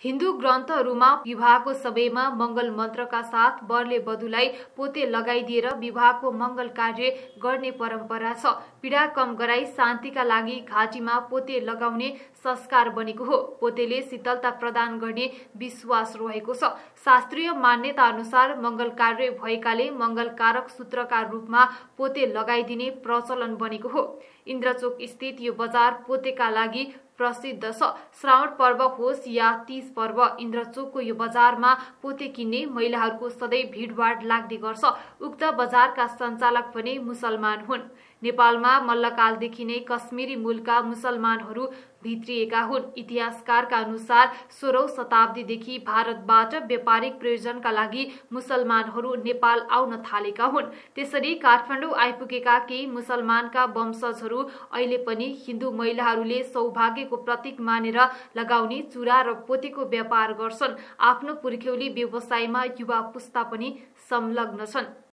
हिन्दू ग्रन्थहरूमा विवाहको समयमा मङ्गल मन्त्रका साथ वरले वधुलाई पोते लगाइदिएर विवाहको मङ्गल कार्य गर्ने परम्परा छ। पीडा कम गराई शान्तिका लागि घाँटीमा पोते लगाउने संस्कार बनेको हो। पोतेले शीतलता प्रदान गर्ने विश्वास रहेको छ। शास्त्रीय मान्यता अनुसार मङ्गल कार्य भएकाले मङ्गलकारक सूत्रका रूपमा पोते लगाइदिने प्रचलन बनेको हो। इन्द्रचोक स्थित यो बजार पोतेका लागि प्रसिद्ध छ। श्रावण पर्व होस् या तीज पर्व, इन्द्रचोकको यो बजारमा पोते किन्ने महिलाहरूको सधैँ भिडभाड लाग्ने गर्छ। उक्त बजारका सञ्चालक पनि मुसलमान हुन्। नेपालमा मल्लकालदेखि नै कश्मीरी मूलका मुसलमानहरू भित्रिएका हुन्। इतिहासकारका अनुसार 16औं शताब्दीदेखि भारतबाट व्यापारिक प्रयोजनका लागि मुसलमानहरू नेपाल आउन थालेका हुन्। त्यसरी काठमाडौँ आइपुगेका केही मुसलमानका वंशजहरू अहिले पनि हिन्दू महिलाहरूले सौभाग्यको प्रतीक मानेर लगाउने चुरा र पोतेको व्यापार गर्छन्। आफ्नो पुर्ख्यौली व्यवसायमा युवा पुस्ता पनि संलग्न छन्।